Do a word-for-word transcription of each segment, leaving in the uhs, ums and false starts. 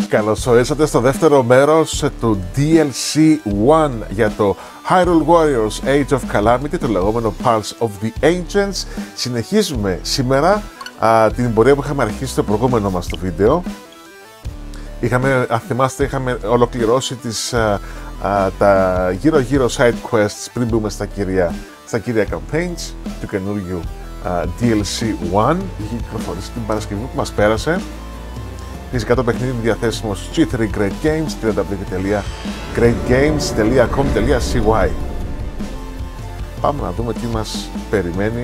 Καλώς ορίσατε στο δεύτερο μέρος του ντι ελ σι ένα για το Hyrule Warriors Age of Calamity, το λεγόμενο Pulse of the Ancients. Συνεχίζουμε σήμερα α, την πορεία που είχαμε αρχίσει στο προηγούμενο μας το βίντεο. Είχαμε, αν θυμάστε, είχαμε ολοκληρώσει τις, α, α, τα γύρω-γύρω side quests πριν μπούμε στα κύρια, στα κύρια campaigns του καινούργιου α, ντι ελ σι ένα. Είχε κυκλοφορήσει την Παρασκευή που μας πέρασε. Φυσικά το παιχνίδι είναι διαθέσιμο στο τζι θρι Great Games, double-u double-u double-u τελεία great games τελεία com τελεία σι γουάι. Πάμε να δούμε τι μας περιμένει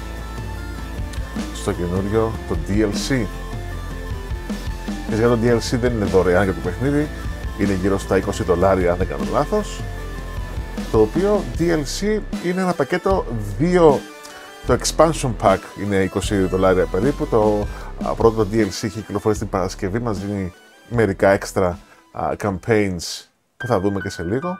στο καινούριο το ντι ελ σι. Φυσικά το ντι ελ σι δεν είναι δωρεάν για το παιχνίδι, είναι γύρω στα είκοσι δολάρια αν δεν κάνω λάθος. Το οποίο ντι ελ σι είναι ένα πακέτο δύο. Το expansion pack είναι είκοσι δολάρια περίπου. Το α, πρώτο ντι ελ σι έχει κυκλοφορήσει την Παρασκευή, μας δίνει μερικά extra α, campaigns που θα δούμε και σε λίγο.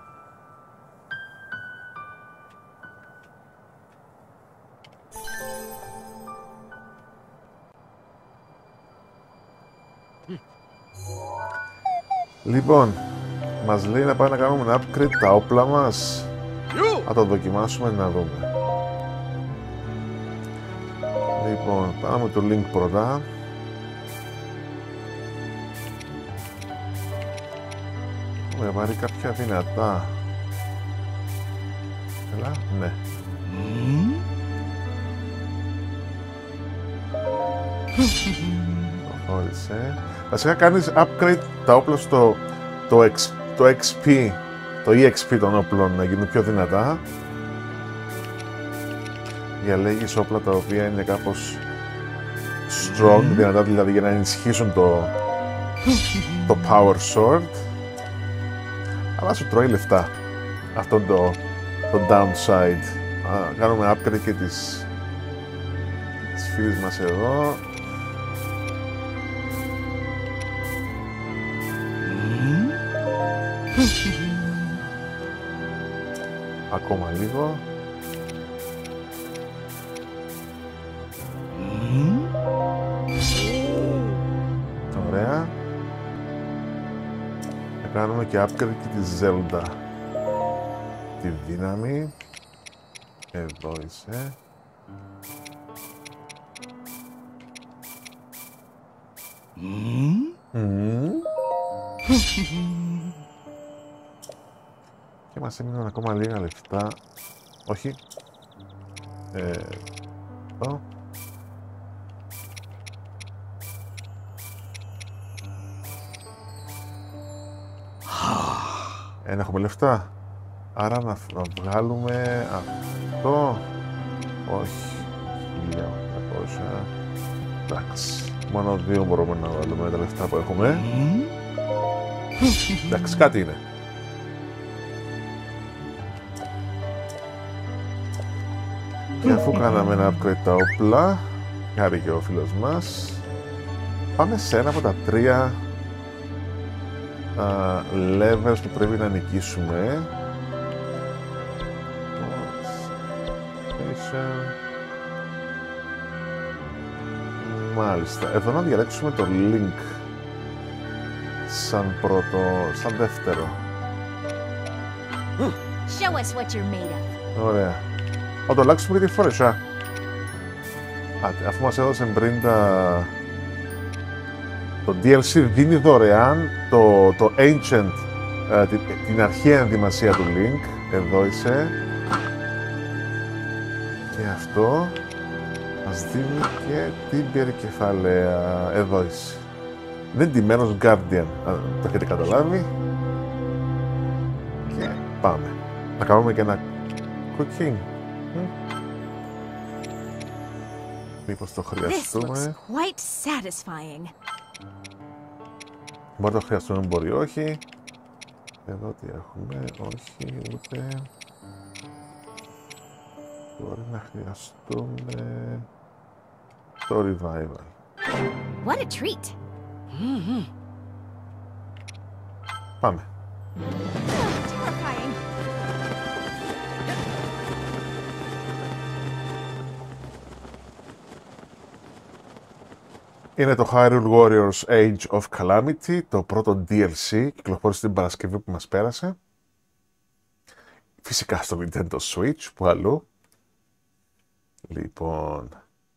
Λοιπόν, μας λέει να πάμε να κάνουμε ένα upgrade τα όπλα μας. Να το δοκιμάσουμε να δούμε. Λοιπόν, πάμε το link πρώτα. Έχουμε πάρει κάποια δυνατά. Έλα, ναι. Προχώρησε. Βασικά κάνεις upgrade τα όπλα στο το, X, το εξ πι, το ι εξ πι των όπλων να γίνουν πιο δυνατά. Διαλέγεις όπλα τα οποία είναι κάπως strong, mm. δυνατά δηλαδή για να ενισχύσουν το, το power sword, αλλά σου τρώει λεφτά. Αυτό είναι το, το downside. Α, κάνουμε upgrade και τις, τις φίλες μας εδώ. Mm. Ακόμα λίγο. Ωραία. Θα κάνουμε και upgrade και τη Zelda. Τη δύναμη. Εδώ είσαι. Mm. Mm. Και μας έμειναν ακόμα λίγα λεφτά. Όχι. Ε, εδώ. Δεν έχουμε λεφτά. Άρα να, να βγάλουμε αυτό. Όχι. χίλια οκτακόσια. Εντάξει. Μόνο δύο μπορούμε να βάλουμε τα λεφτά που έχουμε. Εντάξει, κάτι είναι. Και αφού κάναμε ένα upgrade τα όπλα, χάρη και ο φίλος μας, πάμε σε ένα από τα τρία Uh, levels που πρέπει να νικήσουμε. Μάλιστα, εδώ να διαλέξουμε το link σαν πρώτο, σαν δεύτερο. Show us what you're made of. Ωραία. Θα το αλλάξουμε και τη φορεσά. Α, αφού μας έδωσε πριν τα... Το ντι ελ σι δίνει δωρεάν το, το Ancient, uh, την, την αρχαία ενδυμασία του Link. Εδώ είσαι. Και αυτό μας δίνει και την περικεφαλαία. Εδώ είσαι. Δεν τιμένος Guardian, το έχετε καταλάβει. Και πάμε. Να κάνουμε και ένα cooking. Mm. Μήπως το χρειαστούμε. Μπορεί να το χρειαστούμε, μπορεί όχι. Εδώ τι έχουμε, όχι, ούτε. Μπορεί να χρειαστούμε το revival. What a treat. Mm-hmm. Πάμε. Terrifying. Είναι το Hyrule Warriors Age of Calamity, το πρώτο ντι ελ σι, κυκλοφόρησε την Παρασκευή που μας πέρασε. Φυσικά στο Nintendo Switch, που αλλού. Λοιπόν,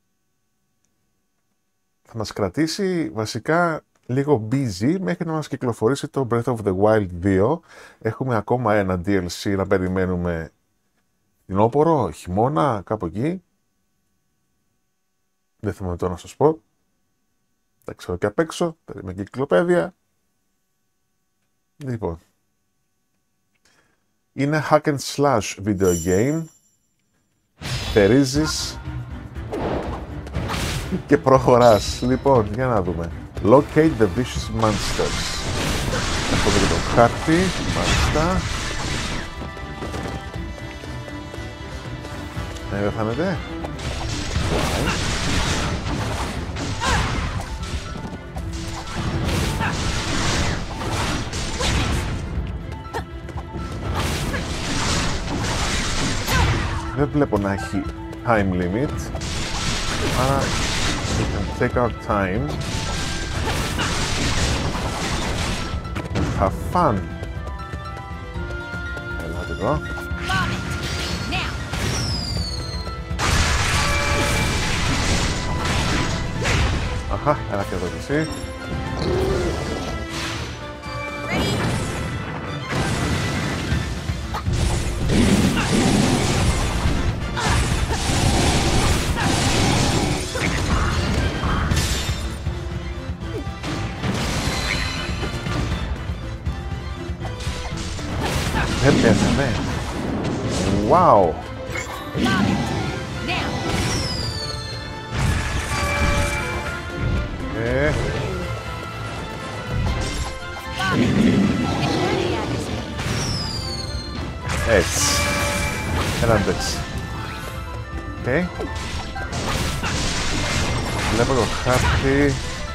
θα μας κρατήσει βασικά λίγο busy μέχρι να μας κυκλοφορήσει το Breath of the Wild δύο. Έχουμε ακόμα ένα ντι ελ σι να περιμένουμε φθινόπωρο, χειμώνα, κάπου εκεί. Δεν θυμάμαι τώρα να σας πω. Τα ξέρω και απ' έξω, με κυκλοπαίδεια. Λοιπόν, είναι hack and slash video game. Θερίζεις και προχωράς. Λοιπόν, για να δούμε. Locate the vicious monsters. Έχουμε και το χάρτη, μάλιστα. Ε, δεν φάνεται. Why? Δεν βλέπω να έχει time limit, άρα we can take our time and have fun. Ελάτε εδώ. Αχα, έλα και εδώ και εσύ. Δεν πέθανε. Wow. Ε. Έτσι. Έναν έτσι. Οκ. Βλέπω το χάρτη.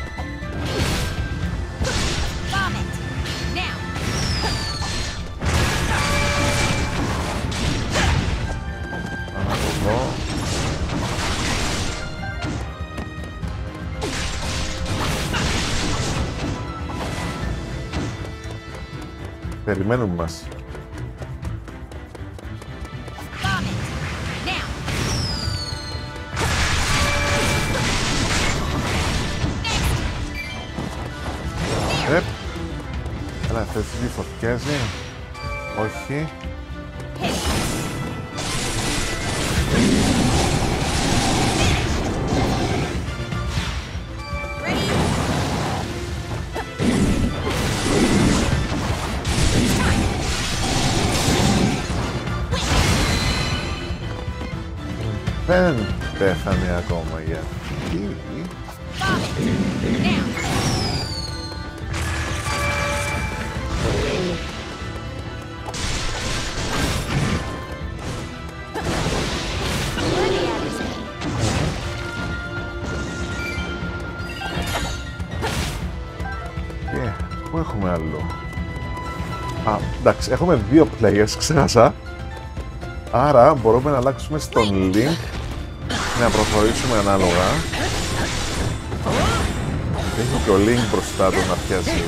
Περιμένουμε μας. Επ. Έλα, θες τι φωτιάζει. Όχι. Δεν πέθανε ακόμα γιατί. Και πού έχουμε άλλο. Α, εντάξει, έχουμε δύο players, ξέχασα. Άρα μπορούμε να αλλάξουμε στον Link, να προχωρήσουμε ανάλογα. Έχει και ο Link μπροστά του να πιάσει.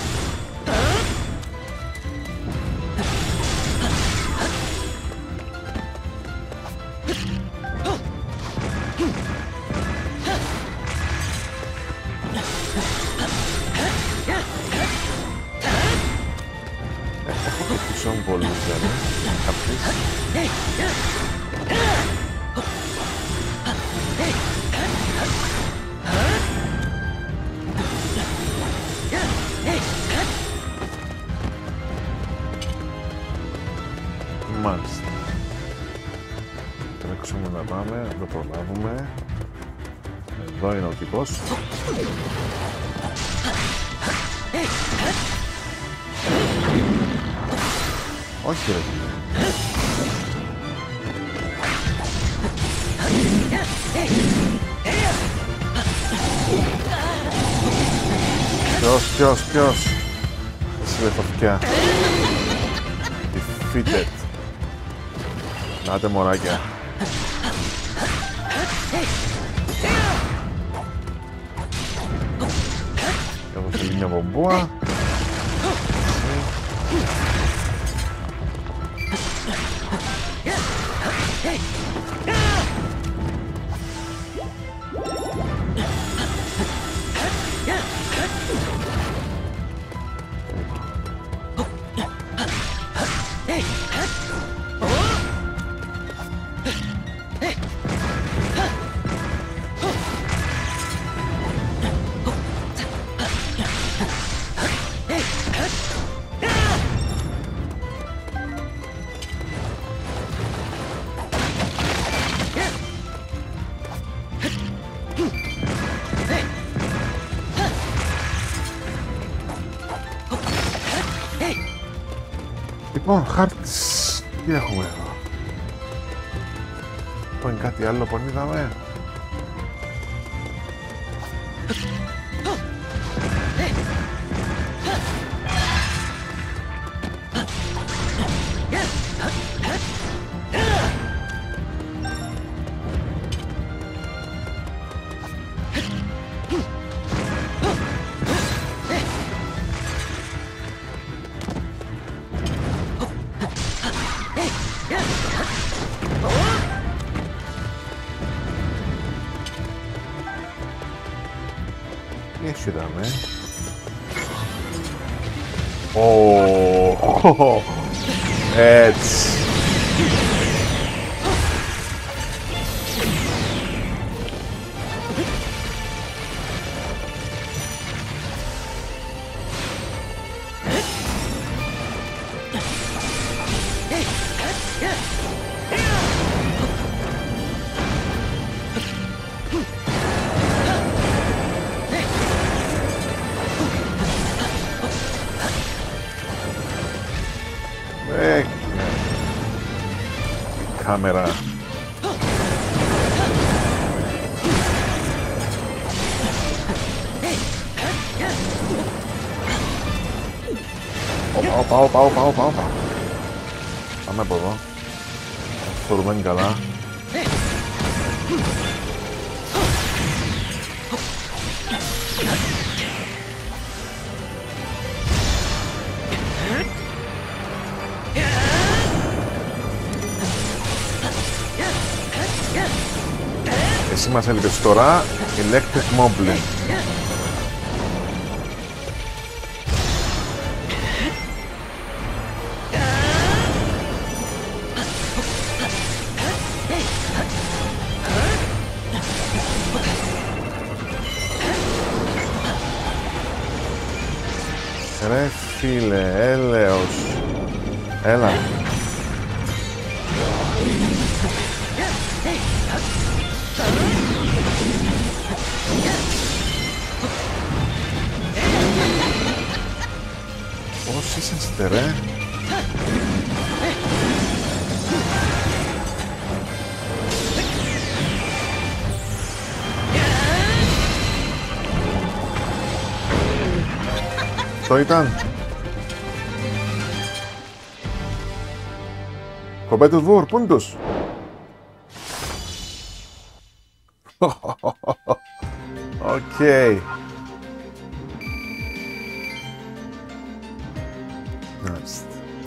Έχω και πίσω μου πολλούς δηλαδή. Κάποιες. Μάλιστα. Τρέξουμε να πάμε, να το προλάβουμε. Εδώ είναι ο τύπος. Όχι ρε φίλε. Ποιος, ποιος, ποιος. Εσύ με φωτιά. Defeated. Νάτε μωράκια. μου θέλει μια μπομπούα. Λοιπόν, χάρτης, τι έχουμε εδώ. Λοιπόν, κάτι άλλο που είδαμε. Είδαμε. Ω, έτσι. Κάμερα. Όπα, όπα, όπα, όπα, όπα. Πάμε από εδώ. Φορουμένοι καλά. Εσύ μας έλειπες τώρα, Electric Moblin. Ρε φίλε, έλεος. Έλα. Πώς είσαστε ρε. Το ήταν. Κομπέτος Βούρ, πού είναι τους. Οκ. Μάλιστα.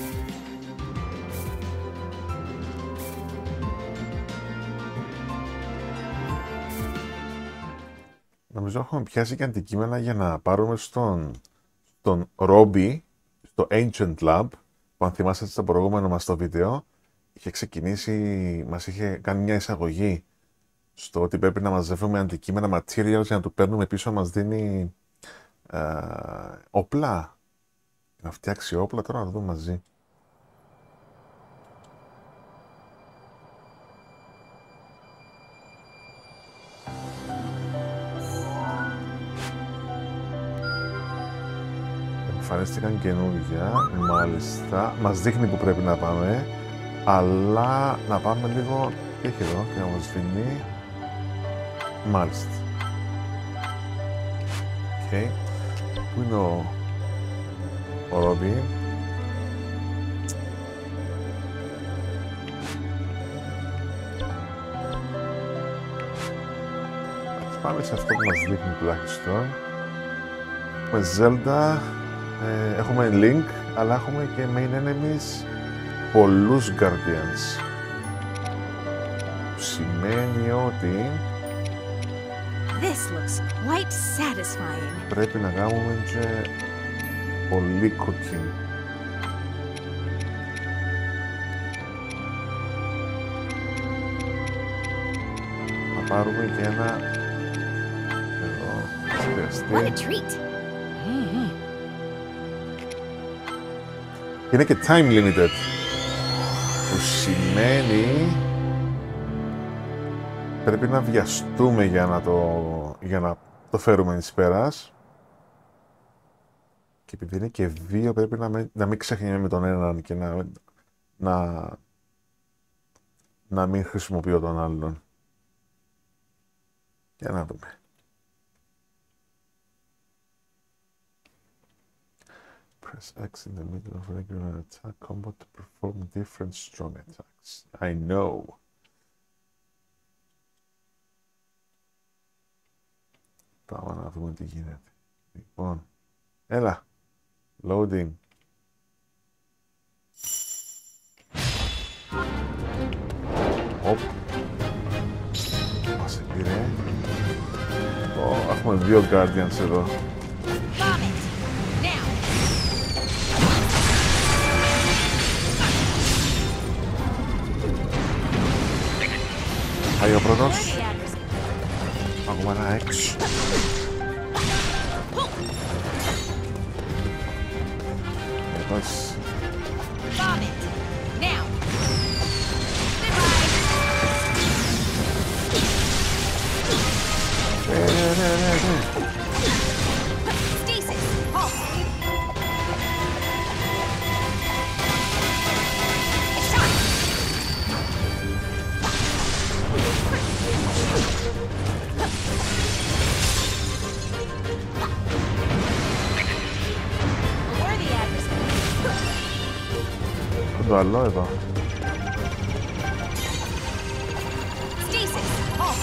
Νομίζω έχουμε πιάσει και αντικείμενα για να πάρουμε στον τον Ρόμπι, στο Ancient Lab, που αν θυμάστε στο προηγούμενο μας το βίντεο, είχε ξεκινήσει, μας είχε κάνει μια εισαγωγή στο ότι πρέπει να μαζεύουμε αντικείμενα, materials, για να του παίρνουμε πίσω, μας δίνει ε, όπλα. Να φτιάξει όπλα, τώρα να δούμε μαζί. Εμφανίστηκαν καινούργια, μάλιστα. Μας δείχνει που πρέπει να πάμε, αλλά να πάμε λίγο. Τι έχει εδώ και να μας δίνει. Μάλιστα. Οκ. Okay. Πού είναι ο, ο Ρόμπι. Ας πάμε σε αυτό που μας δείχνει τουλάχιστον. Έχουμε Zelda, ε, έχουμε Link, αλλά έχουμε και main enemies πολλούς Guardians. Σημαίνει ότι This looks quite satisfying. πρέπει να κάνουμε και πολύ cooking. Θα πάρουμε και ένα εδώ, What a χρειαστεί. treat. Είναι και time limited, που σημαίνει πρέπει να βιαστούμε για να το, για να το φέρουμε εις πέρας. Και επειδή είναι και δύο, πρέπει να, με, να μην ξεχνιέμαι με τον έναν και να, να, να μην χρησιμοποιώ τον άλλον. Για να δούμε. Press X in the middle of regular attack combo to perform different strong attacks. I know. Πάμε να δούμε τι γίνεται. Λοιπόν, έλα. Loading. Οπ. Μας επήρε. Ω, έχουμε δύο Guardians εδώ. Vomit. Now. Πάει ο πρώτος. Where the address? Ακόμα ένα έξω. Εδώ. Vomit. Now. Ναι, ναι, ναι, ναι, ναι. Stasis. Halt. It's time. Where the address? Το άλλο εδώ. Stasis. Halt.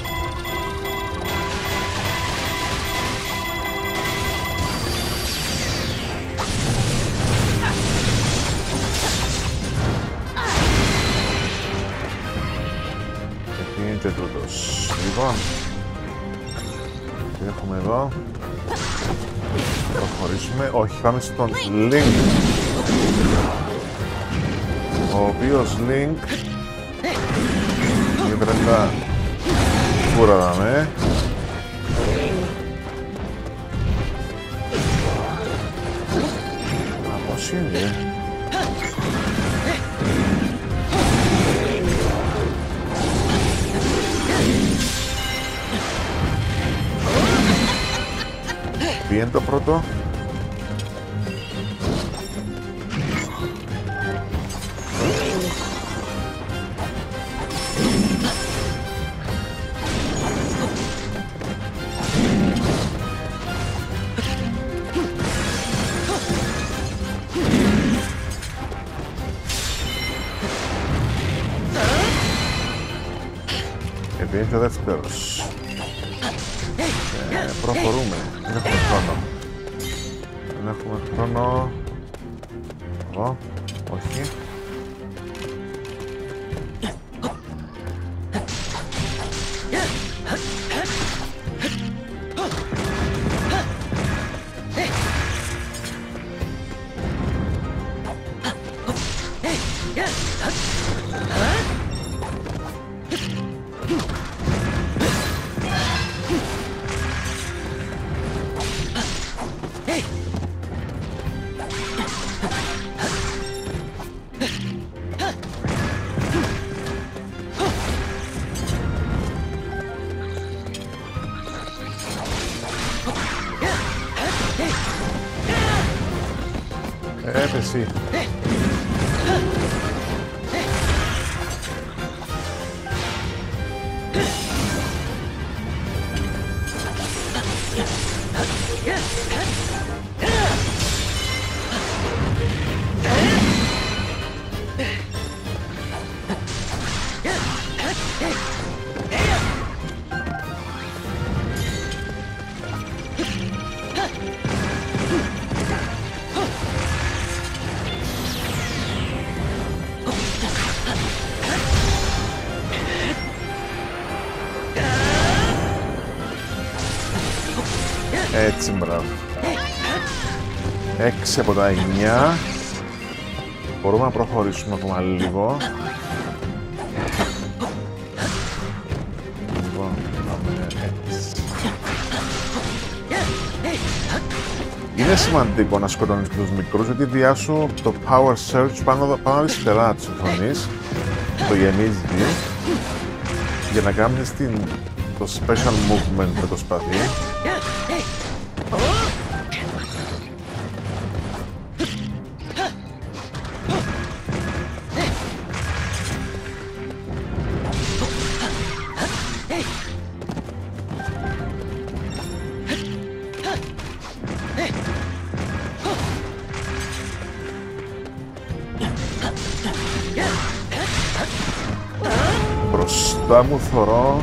Εκεί είναι και τούτος. Λοιπόν, τι έχουμε εδώ. Προχωρήσουμε. Όχι, πάμε στον Link. Ο οποίος Link είναι τρελά κούραρα, ναι. Α, πώς είναι. Ποιο είναι το πρώτο. Επειδή είναι ο δεύτερος. Ε, προχωρούμε. Δεν έχουμε χρόνο. Δεν έχουμε χρόνο. Εδώ. Όχι. Έπεσε. Έτσι, μπράβο. έξι από τα εννιά. Μπορούμε να προχωρήσουμε ακόμα λίγο. Λοιπόν, πάμε έτσι. Είναι σημαντικό να σκοτώνεις και τους μικρούς, γιατί διάσου το power surge πάνω, πάνω αριστερά της οθονής, το γεμίζει, για να κάνεις την, το special movement με το σπαθί. Μπροστά μου θωρώ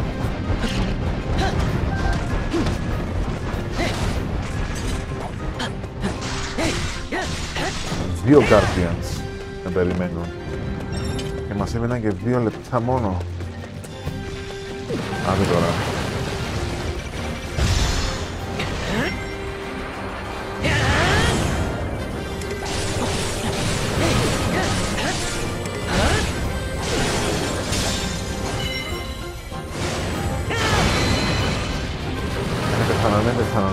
δύο Guardians να περιμένουν και μας έμειναν και δύο λεπτά μόνο. Άντε τώρα. Δεν πεθάνω.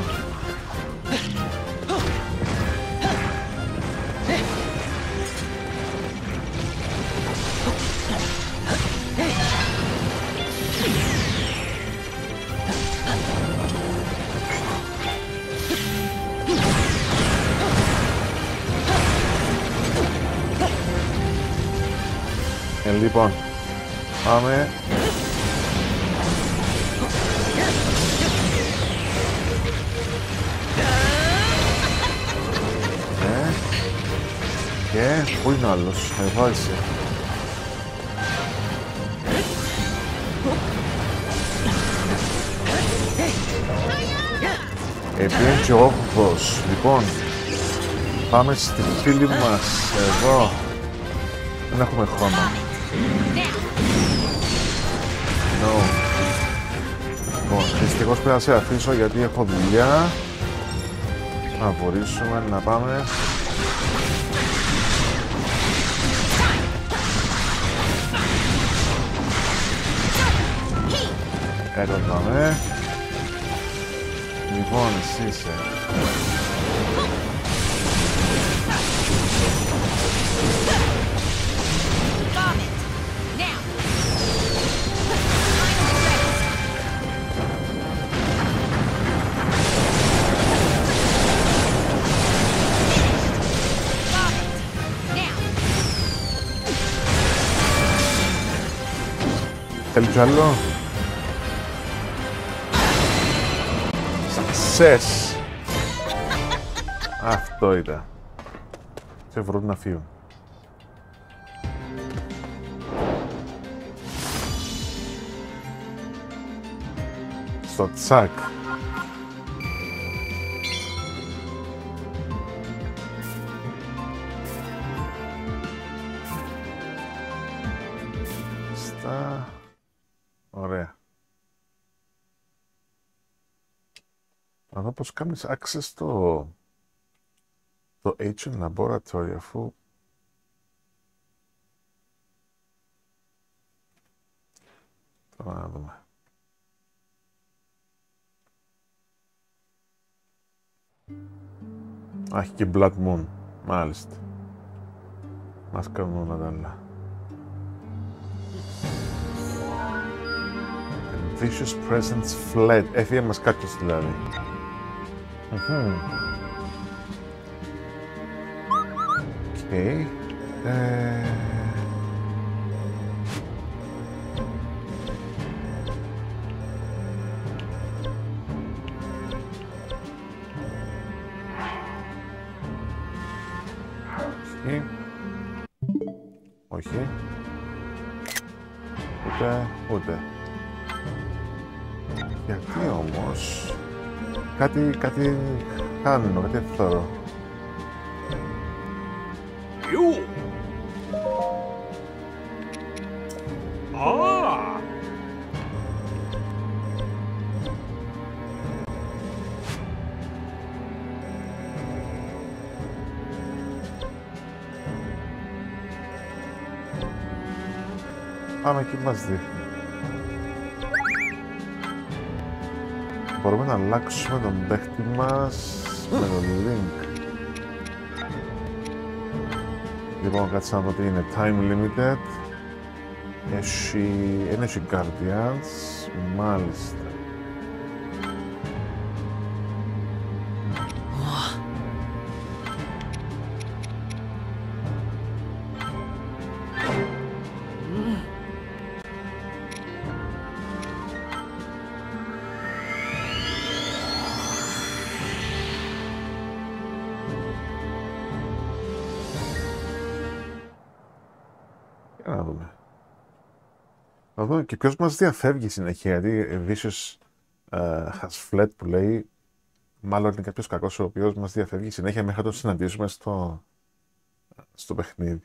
Ε, λοιπόν, πάμε. Και πού είναι ο άλλος, εδώ είσαι. Επίεν και ο όγδος. Λοιπόν, πάμε στην φίλη μας, εδώ. Δεν έχουμε χρόνο. No. Λοιπόν, δυστυχώς πρέπει να σε αφήσω γιατί έχω δουλειά. Να μπορέσουμε να πάμε. Εδώ πάμε. Λοιπόν, εσύ είσαι. Θέλει κι άλλο. Success. Αυτό ήταν. Σε βρουν να φύγουν. Στο τσάκ. Στα... Ωραία. Να δω πως κάνεις access στο... το Ancient Laboratory, αφού... Τώρα να δούμε. Α, έχει και Blood Moon, μάλιστα. Μας κάνουν όλα τα άλλα. Vicious presence fled. Έφυγε μας κάποιος δηλαδή. Οκ. Okay. Ε... Όχι. Όχι. Ούτε, ούτε. Γιατί όμως... Κάτι, κάτι χάνω, κάτι θωρώ. You. Ah. Πάμε εκεί που μας δείχνει. Μπορούμε να αλλάξουμε τον παίχτη μας με τον link. Λοιπόν, κάτσε να δω τι είναι. Time limited. Έχει Energy Guardians. Μάλιστα. Για να δούμε. Να δούμε και ποιος μας διαφεύγει συνέχεια, γιατί Vicious uh, has fled που λέει, μάλλον είναι κάποιος κακός ο οποίος μας διαφεύγει συνέχεια μέχρι να τον συναντήσουμε στο, στο παιχνίδι.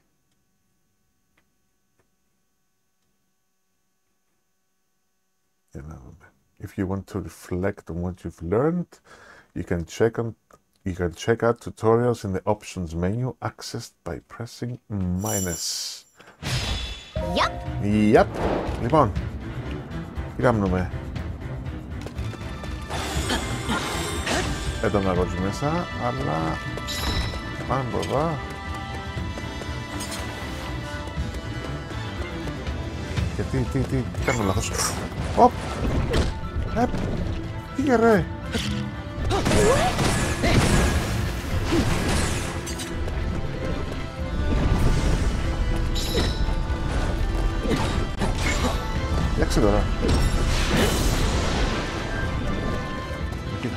Για να δούμε. If you want to reflect on what you've learned, you can check on you can check out tutorials in the options menu accessed by pressing minus. Yep. Yep. Λοιπόν, τι κάνουμε. Δεν τον αγώζει μέσα, αλλά πάμε μπροδά. Και τι, τι, τι, τι κάνουμε λάθος. Οπ! Επ! Τι γερέ! Φτιάξε τώρα. Εκεί.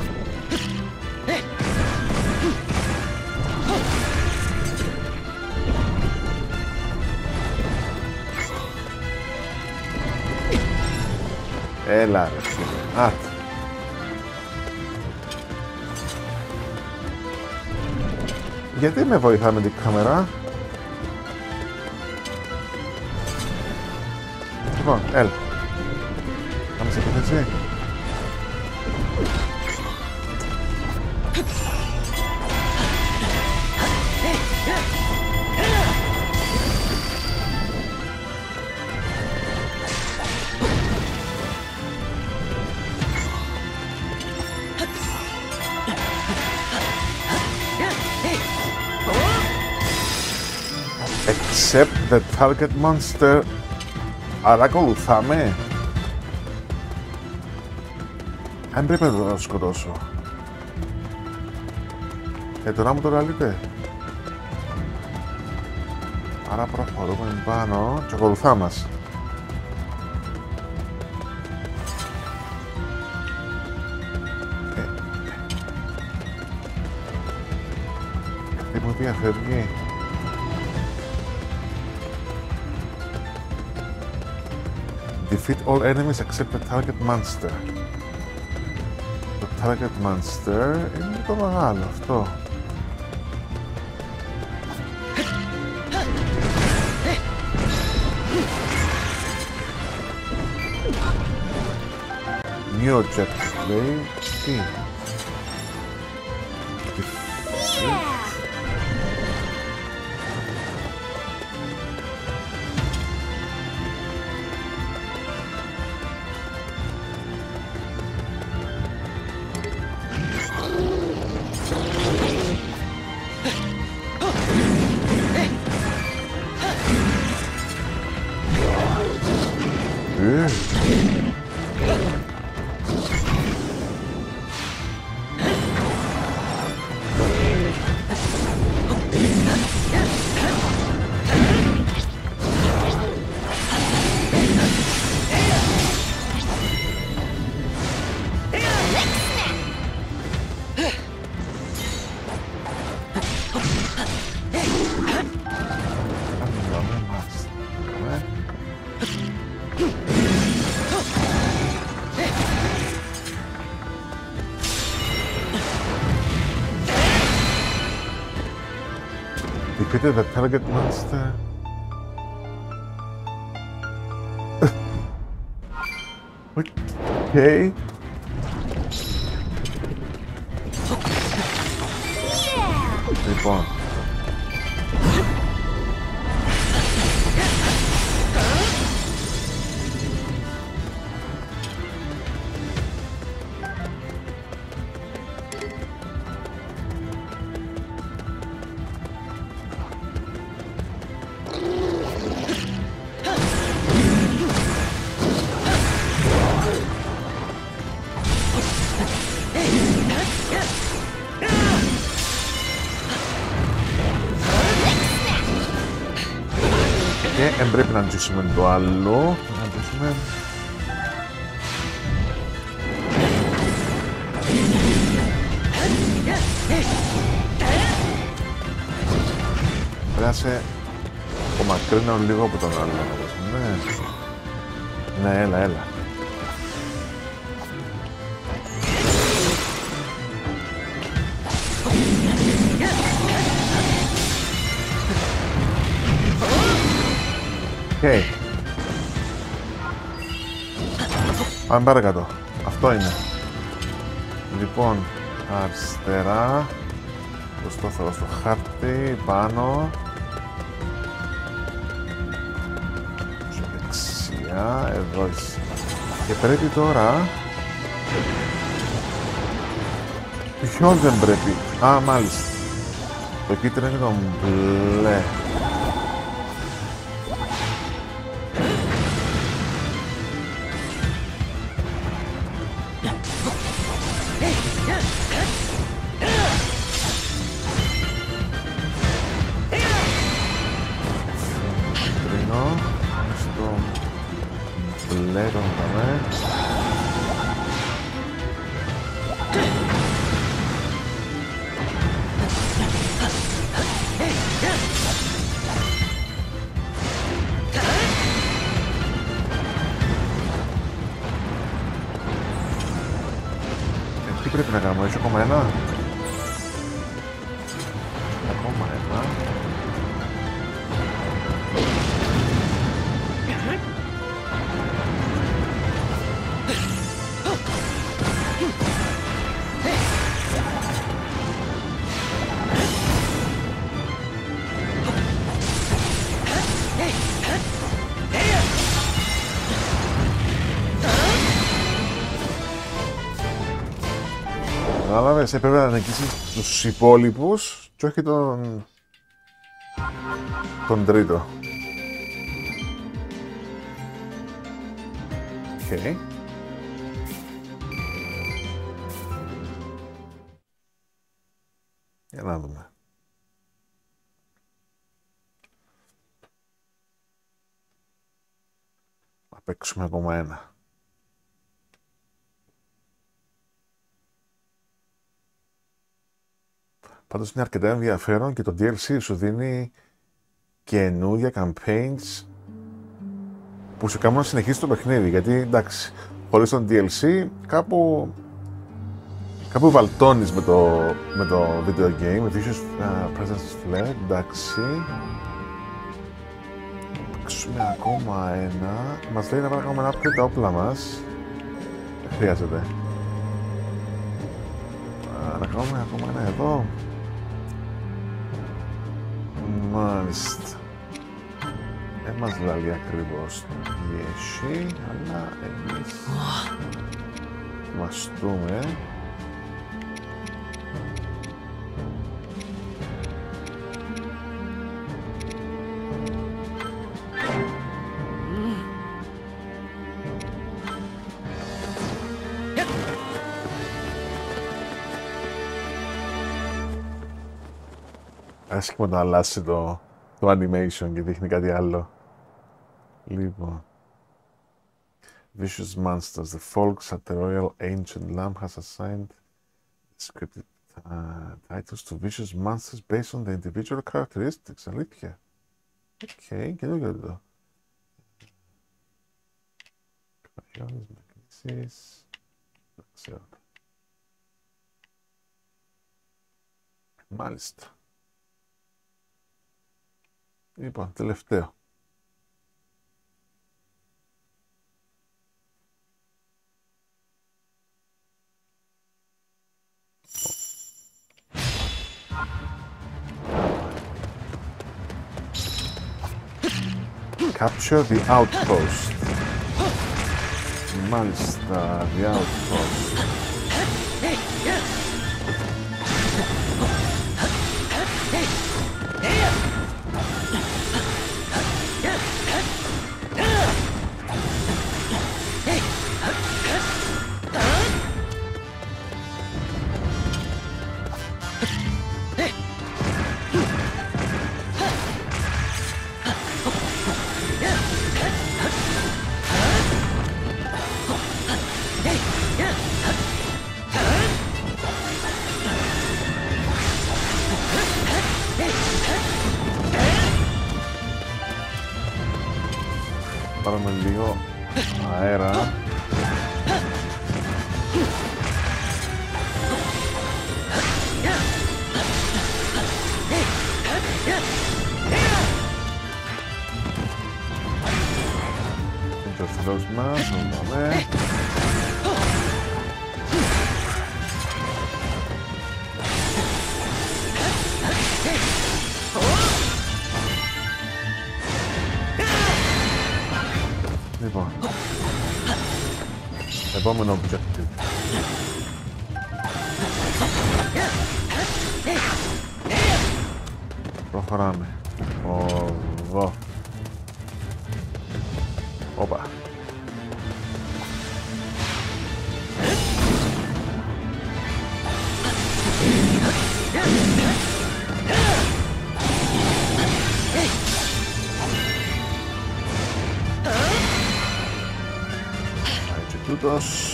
Έλα ρε φίλε. Άτε. Γιατί με βοηθάμε την κάμερα. Λοιπόν, έλα. Πάμε σε επίθεση. Except the target monster. Αλλά ακολουθάμε. Αν πρέπει να το σκοτώσω. Και τώρα μου το λαλείτε. Άρα προχωρούμε πάνω και ακολουθά μας. Ε. Τι μου διαφεύγει. Defeat all enemies except the target monster. Το target monster είναι το μεγάλο αυτό. New objective λέει τι. Defeated the target monster. Okay. Λοιπόν. Και δεν πρέπει να αντζήσουμε το άλλο. Να αντζήσουμε... Πέρασε... Απομακρύνω λίγο από τον άλλο. Ναι. Ναι, έλα, έλα. Οκ. Okay. Πάμε παρακάτω. Αυτό είναι. Λοιπόν, αριστερά. Προς το θέλω στο χάρτη, πάνω. Δεξιά, εδώ είσαι. Και πρέπει τώρα... Ποιον δεν πρέπει. Α, μάλιστα. Το κίτρινο είναι το μπλε. Τι πρέπει να κάνουμε, έχει ακόμα ένα. Ακόμα ένα. Κατάλαβες, έπρεπε να νικήσεις τους υπόλοιπους και όχι τον... τον τρίτο. Οκ. Okay. Για να δούμε. Να παίξουμε ακόμα ένα. Πάντως είναι αρκετά ενδιαφέρον και το ντι ελ σι σου δίνει καινούργια campaigns που σου κάνουν να συνεχίσεις το παιχνίδι. Γιατί εντάξει, χωρίς τον ντι ελ σι κάπου, κάπου βαλτώνεις με το, με το video game, με vicious uh, presence Flail, εντάξει. Θα παίξουμε ακόμα ένα. Μας λέει να πάμε να κάνουμε ένα upgrade τα όπλα μας. Δεν χρειάζεται. Να κάνουμε ακόμα ένα εδώ. Μάλιστα. Δεν μας λέει ακριβώς τι έχει, αλλά εμείς μαστούμε. Άσχημα να αλλάξει το, το animation και δείχνει κάτι άλλο. Λοιπόν. Vicious Monsters. The folks at the Royal Ancient Lamp has assigned scripted uh, titles to Vicious Monsters based on the individual characteristics. Αλήθεια. Οκ, okay, καινούργιο εδώ. Κραγιόνες, μακρύσεις. Δεν ξέρω. Μάλιστα. Λοιπόν, τελευταίο. Capture the outpost. Μάλιστα, the outpost. πάρουμε λίγο αέρα. Και ο φίλος μας, να δούμε. Λοιπόν, επόμενο objective. Προχωράμε. Οδό. Όπα. Έτσι τούτος.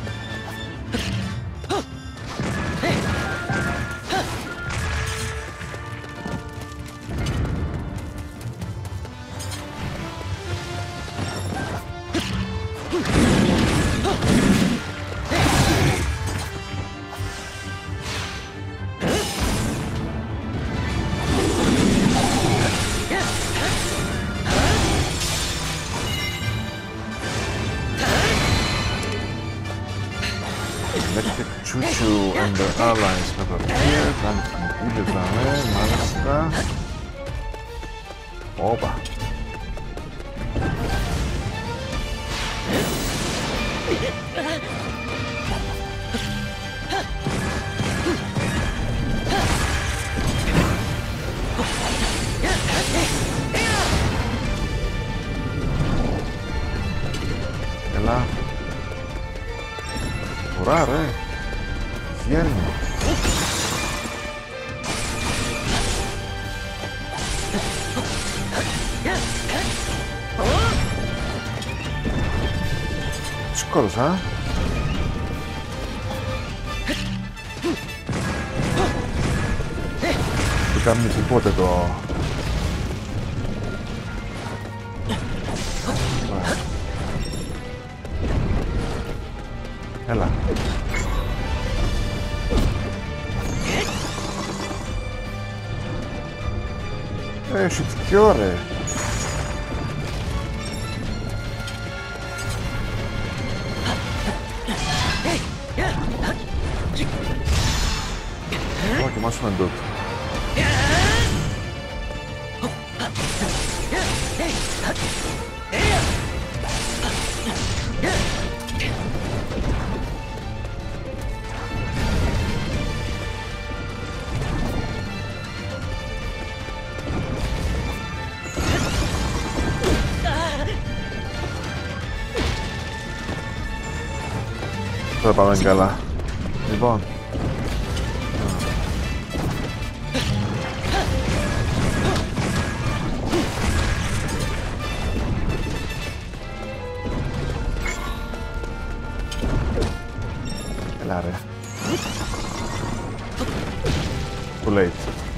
Choo-choo and the allies have appeared. Αν είδαμε, μάλιστα. Όπα. Έλα. Ουρά ρε. Βγαίνει. Σκότωσα. Δεν κάνει τίποτε το... Έλα. Έχει δυο ρε. Όχι, μας είναι τούτο. Τώρα πάμε καλά. Λοιπόν. Έλα ρε. Too late.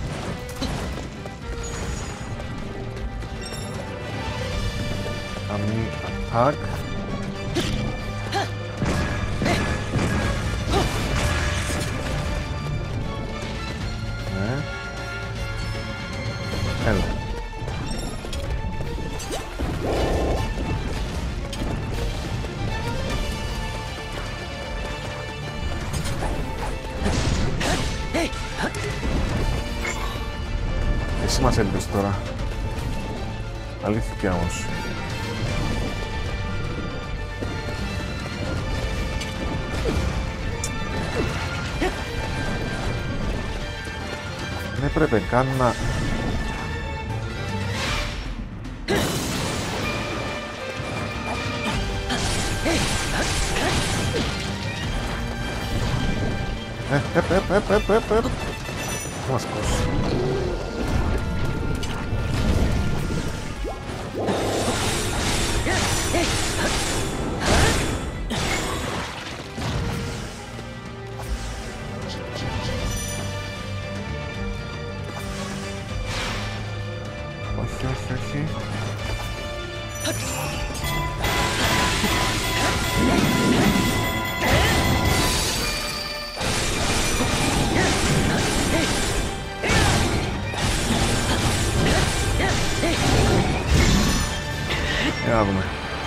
Αμήν attack. Έλα. Εσύ μας έλειπες τώρα. Αλήθεια όμως. Δεν έπρεπε καν να... Ε, επ, επ, επ, επ, επ, επ. Μας κόσει. Όχι, όχι, όχι. Για να δούμε.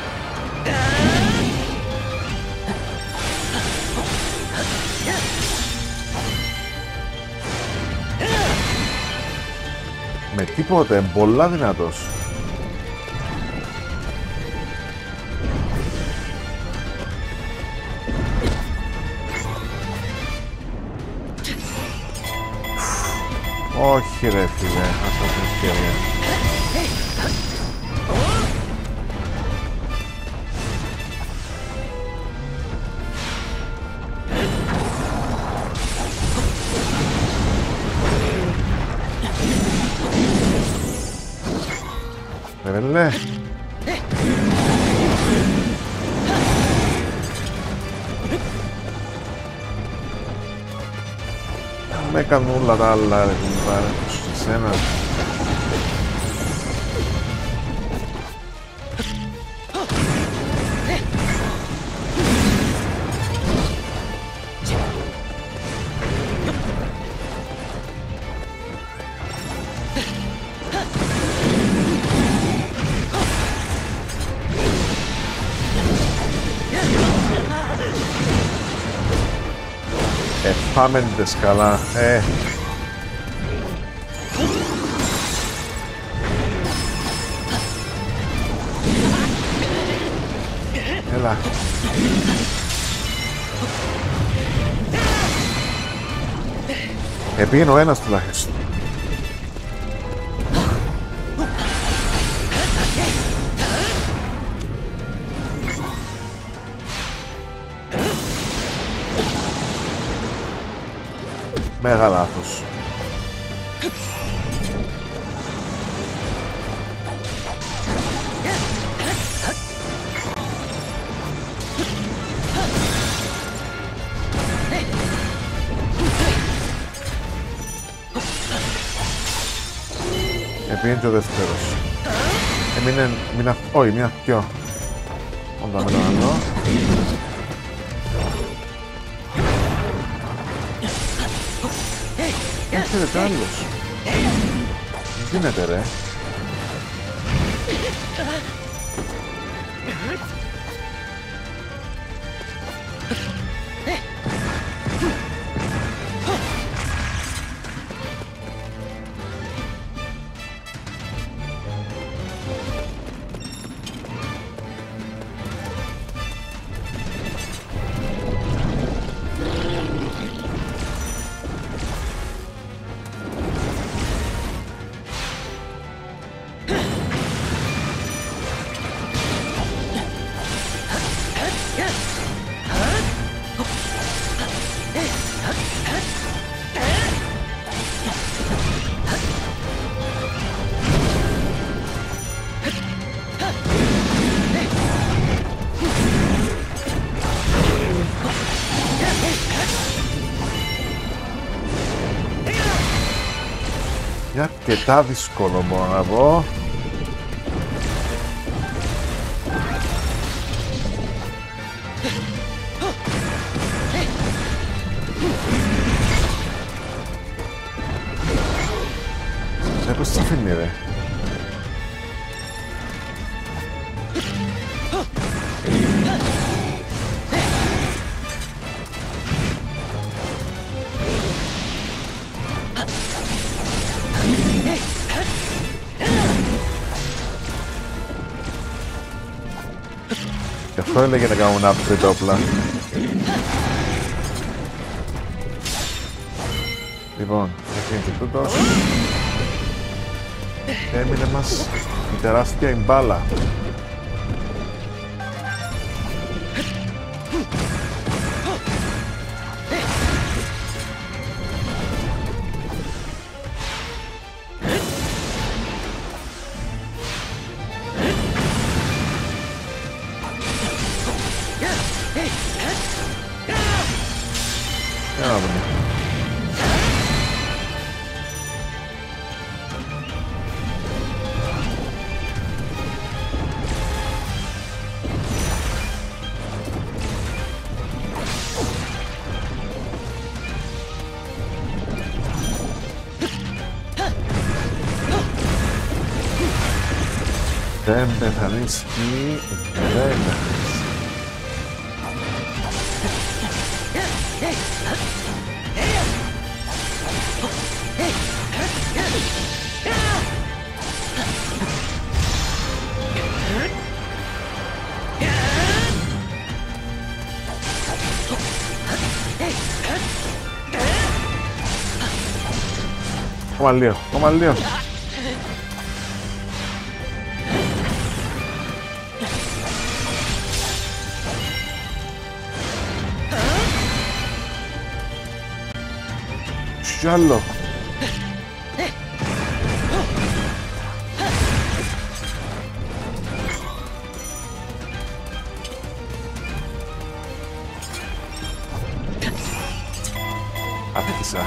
Με τίποτε, πολλά δυνατός. Όχι ρε φίλε, αυτό την ευκαιρία. Ρελέ. Με έκαναν όλα τα άλλα ρε κουμπάρε, σε σένα. Ε, πάμε ντες καλά, ε. Έλα. Επήγαινε ο ένας τουλάχιστον. Μέγα λάθος. Επήγαινε και ο δεύτερος. Έμεινε, μήνα, όχι, μήνα πιο. Όντα με τον άλλο. Έρχεται άλλος. Τι γίνεται ρε. Είναι αρκετά δύσκολο μπορώ να πω. Ε, πώς τα αφήνει ρε. Γι' αυτό έλεγε να κάνουμε upgrade όπλα. Λοιπόν, έφυγε και τούτος. Έμεινε μας η τεράστια μπάλα. Δεν πεθανίσκει, δεν πεθανίσκει. Ακόμα λίγο, ακόμα λίγο. Κι άλλο. Απέτησα.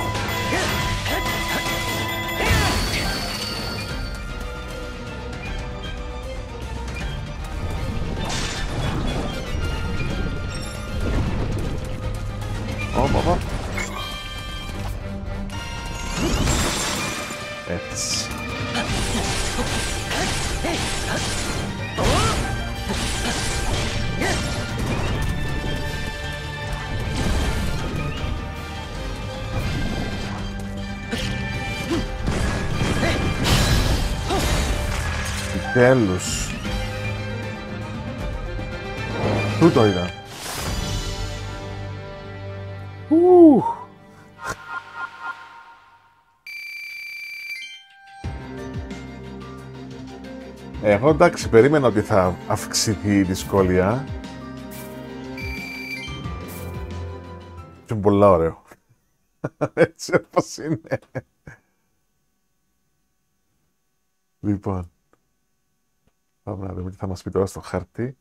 Ω, έτσι. Τέλος. Πού το είδα. Ου. Εγώ εντάξει, περίμενα ότι θα αυξηθεί η δυσκολία. Και είναι πολύ ωραίο. Έτσι όπως είναι. Λοιπόν, πάμε να δούμε τι θα μας πει τώρα στο χαρτί.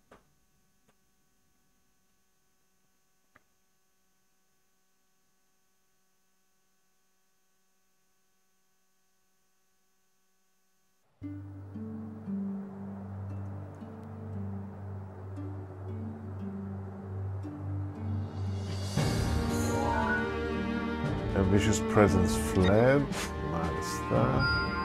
Ambitious Presence Flail. Μάλιστα.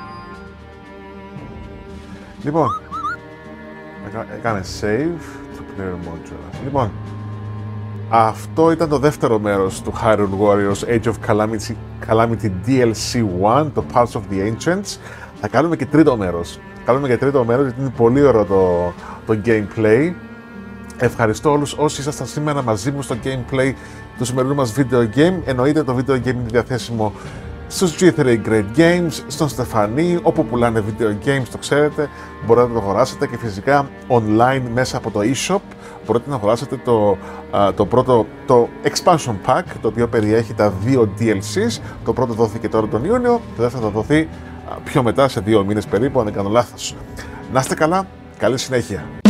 Λοιπόν, έκανε save το player module. Λοιπόν, αυτό ήταν το δεύτερο μέρος του Hyrule Warriors Age of Calamity, Calamity ντι ελ σι ένα, το Pulse of the Ancients. Θα κάνουμε και τρίτο μέρος. Κάνουμε και τρίτο μέρος γιατί είναι πολύ ωραίο το, το gameplay. Ευχαριστώ όλους όσοι ήσασταν σήμερα μαζί μου στο gameplay του σημερινού μας video game. Εννοείται το video game είναι διαθέσιμο στους τζι θρι Great Games, στον Στεφανή, όπου πουλάνε video games, το ξέρετε, μπορείτε να το αγοράσετε και φυσικά online μέσα από το e-shop μπορείτε να αγοράσετε το, το πρώτο, το expansion pack, το οποίο περιέχει τα δύο ντι ελ σις. Το πρώτο δόθηκε τώρα τον Ιούνιο, το δεύτερο θα δοθεί πιο μετά, σε δύο μήνες περίπου, αν δεν κάνω λάθος. Να είστε καλά, καλή συνέχεια.